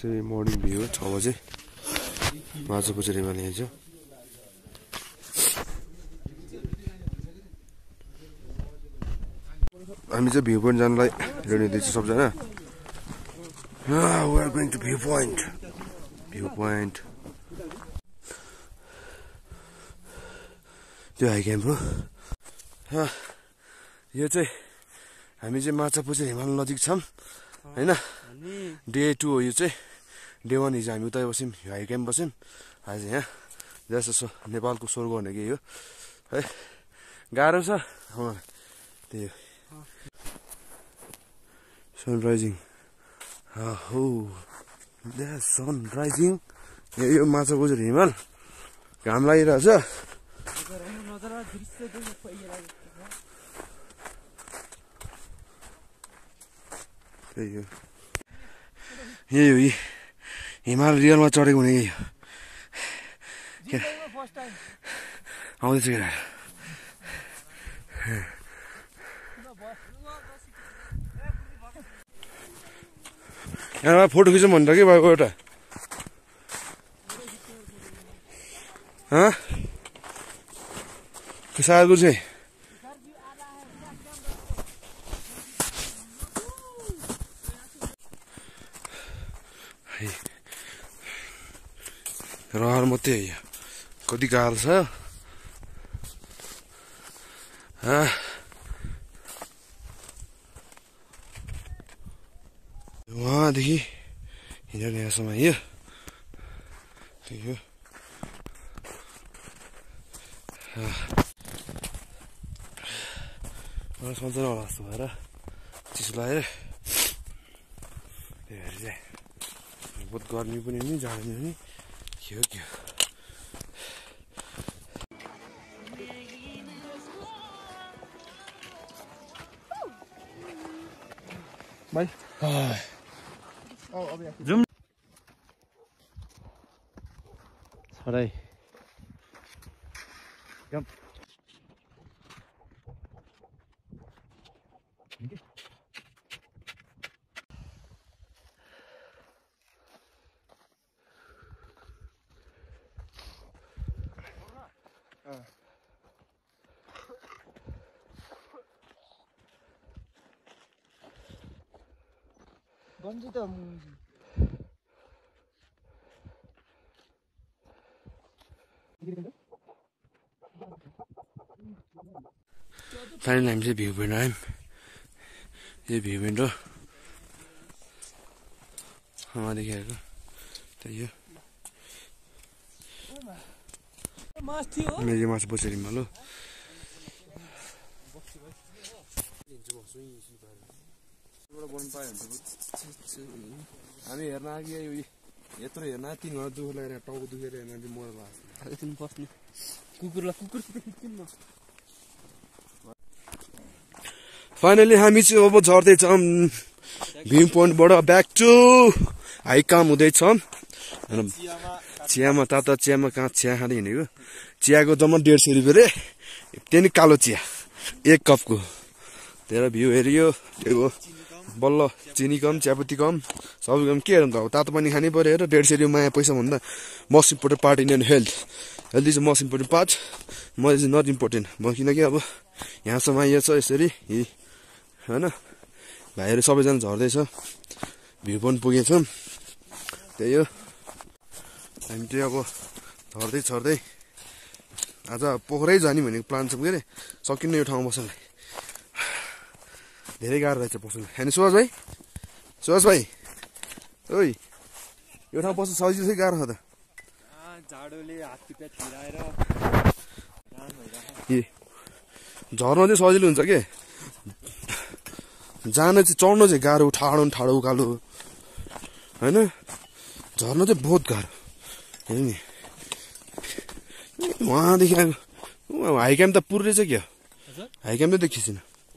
चाहिँ morning view 6 बजे माछा पुछेर हिमाल यहाँ छ हामी चाहिँ भ्यू पोइन्ट जानलाई रेडी हुँदैछ सबजना we are going to view point त्यो हाई क्याम्प हो यो चाहिँ हामी चाहिँ माछा पुछेर हिमाल नजिक छौं हैन डे 2 हो यो चाहिँ डे 1 हिजो हामी उता बस्यौं हाई क्याम्प बस्यौं आज यहाँ जस्तो नेपालको स्वर्ग भनेको यो है गाह्रो छ त्यही हो सनराइजिङ सनराइजिङ यो माछा पुछेर हिमाल घाम लागिरहेछ त्यही हो यही हो हिमाल रियलमा चढेको हुने यही हो आउँदैछ केटा यहाँ फोटो खिचौँ भनेर के भएको एउटा सारको चाहिँ रहर मात्रै हो कति गाह्रो छ वहाँदेखि हिँडेर यहाँसम्म आइयो त्यही हो मलाई सम्झना होला जस्तो भएर चिसो लागेर त्यही भएर चाहिँ बहुत गर्मी पनि नि जाडो पनि के हो बाई जुम सराई जम गन्जी त फाइनली हामी चाहिँ भ्यू पोइन्ट आयौँ यो भ्यू पोइन्ट हो वहाँदेखि आएको त्यही हो मेरो माछा पुछेर हिमाल हो हामी हेर्न आगे यत्रो हेर्न 3 घन्टा दुःख लागेर टाउको दुखेर हेर्न मर लाग्छ बस्ने कुकुरसित खिच्दिउँ न फाइनली हामी चाहिँ अब झर्दैछौँ भ्यू पोइन्टबाट ब्याक टु हाई काम हुँदैछौँ चियामा ताता चियामा कहाँ चिया खाँदै हिँडेको चियाको जम्मा 150 रुपियाँ रे त्यही कालो चिया 1 कपको तेरो भ्यू हेरियो त्यो बल्ल चिनी कम चियापत्ती कम सबै कम के हेर्नु त अब तातो पानी खानै पर्यो र 150 रुपियाँ माया पैसा भन्दा most important part in health is most important part म इज नट इम्पोर्टेन्ट किनकि अब यहाँसम्म आइएछ यसरी होइन भाइहरू सबैजना झर्दैछ भ्यू पोइन्ट पुगेछौँ त्यही हो हामी चाहिँ अब झर्दै आज पोखरै जाने भनेको प्लान छ के अरे सकिन्न यो ठाउँमा बस्नलाई धेरै गाह्रो रहेछ बस्नु होइन सुवास भाइ ओइ यो ठाउँ बस्नु सजिलो चाहिँ गाह्रो छ त जाडोले हात खुट्टा छिराएर झर्न चाहिँ सजिलो हुन्छ के जान चाहिँ चढ्न चाहिँ गाह्रो ठाडो उकालो होइन झर्न चाहिँ बहुत गाह्रो हेर्नु नि वहाँदेखि आएको हाई क्याम्प त पुरै चाहिँ क्या हाई क्याम्प त देखिएन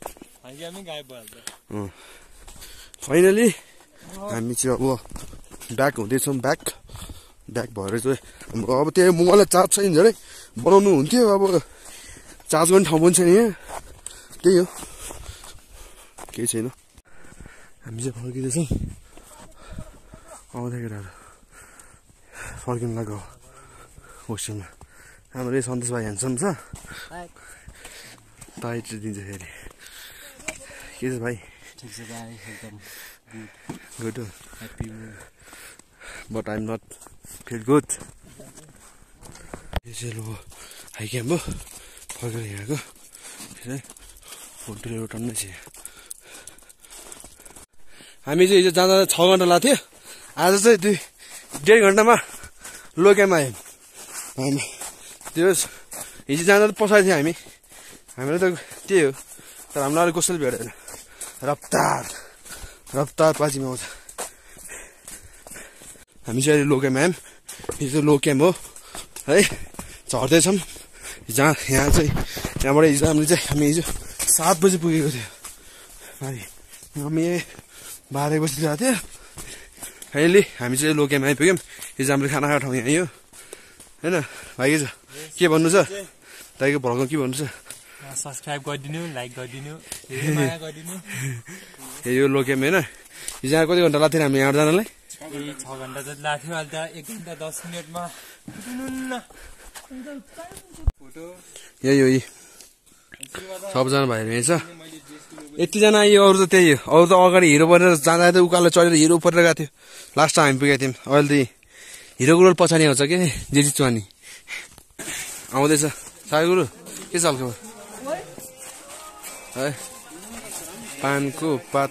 फाइनली हामी चाहिँ अब ब्याक हुँदैछौँ ब्याक भएर चाहिँ अब त्यही मोबाइललाई चार्ज छैन झन् बनाउनु हुन्थ्यो अब चार्ज गर्ने ठाउँ पनि छैन यहाँ त्यही हो केही छैन हामी चाहिँ फर्किँदैछौँ आउँदै केटाहरू फर्किनु लाग्यो होस्टेलमा हाम्रो सन्तोष भाइ ह्यान्डसम छ टाइट दिन्छ फेरि के छ भाइ ठिक छ भाइ एकदम good happy mood but I'm not feel good यो चाहिँ लो हाई क्याम्प हो फर्केर यहाँको फेरि फोटो टन्नै छ हामी चाहिँ हिजो जाँदा 6 घन्टा लाग्थ्यो आज चाहिँ 1.5 घन्टामा लो क्याम्पमा आयौँ हामी त्यो हिजो जाँदा त पसाएको थियो हामीलाई त त्यही हो तर हामीलाई अलिक कसैले भेटेन रफ्तार पाछिमा आउँछ हामी चाहिँ अहिले लो क्याम्पमा आयौँ हिजो लो क्याम्प हो है झर्दैछौँ यहाँ चाहिँ यहाँबाट हिजो हामी हिजो 7 बजी पुगेको थियो भाइ हामी 12 बजी गएको थियो अहिले हामी चाहिँ लो क्याम्पमा आइपुग्यौँ हिजो हामीले खाना खाएको ठाउँ यहीँ हो होइन भाइ के भन्नु छ दाइको भ्लगमा के भन्नु छ सब्सक्राइब गरिदिनु लाइक गरिदिनु माया गरिदिनु यो लो क्याम्प होइन हिजो कति घन्टा लाग्थ्यो हामी यहाँबाट जानलाई 6 घन्टा जति लाग्थ्यो अहिले त 1 घन्टा 10 मिनटमा यही हो सबजना भाइहरू यहीँ छ यतिजना आइयो अरू त त्यही हो अरू त अगाडि हिरो बनेर जाँदा त उकालो चढेर हिरो परेर गएको थियो लास्ट टाइम हामी पुगेको थियौँ अहिले त हिरो गुरु पछाडि आउँछ कि जे चुहानी आउँदैछ साई गुरु के छ खबर है पानको पात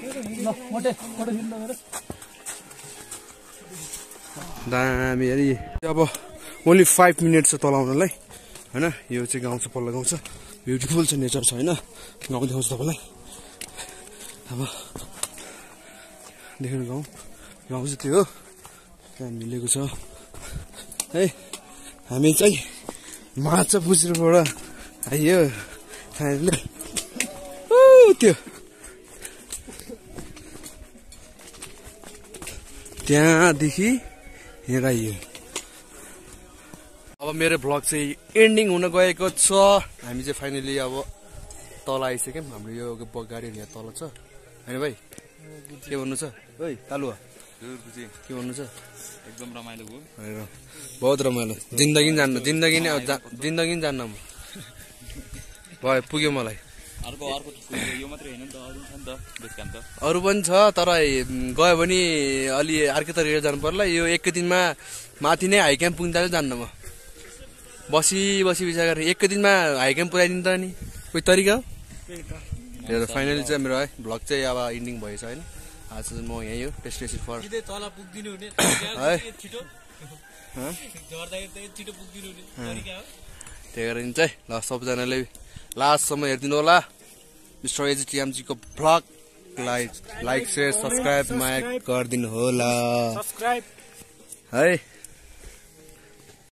दामी अरे अब ओन्ली 5 मिनट छ तल आउनलाई होइन यो चाहिँ गाउँ छ पल्लो गाउँ छ ब्युटिफुल छ नेचर छ होइन गाउँ देखाउँछु तपाईँलाई अब देख्नु गाउँ चाहिँ त्यो हो त्यहाँ मिलेको छ है हामी चाहिँ माछा पुछ्रोबाट आइयो खानाले त्यो त्यहाँदेखि यहाँ आइयो अब मेरो भ्लग चाहिँ एन्डिङ हुन गएको छ हामी चाहिँ फाइनली अब तल आइसक्यौँ हाम्रो यो गाडीहरू यहाँ तल छ होइन भाइ के भन्नु छ है कालुवा के भन्नु छ एकदम रमाइलो भयो बहुत रमाइलो जिन्दगी नै जान्न म भयो पुग्यो मलाई अरू पनि छ तर गयो भने अलि अर्कै तरिका जानु पर्ला यो एककै दिनमा माथि नै हाई क्याम्प पुग्दा जान्न म बसी बिचा गरेर एककै दिनमा हाई क्याम्प पुऱ्याइदिनु त नि कोही तरिका हो फाइनली चाहिँ मेरो है भ्लग चाहिँ अब इन्डिङ भएछ होइन आज म यहीँ हो डेस्टिनेसन फर है त्यही कारण चाहिँ ल सबजनाले लास्टसम्म हेरिदिनु होला मिस्टर एजिटिएमजीको भ्लगलाई लाइक सेयर सब्सक्राइब माया गरिदिनु होला है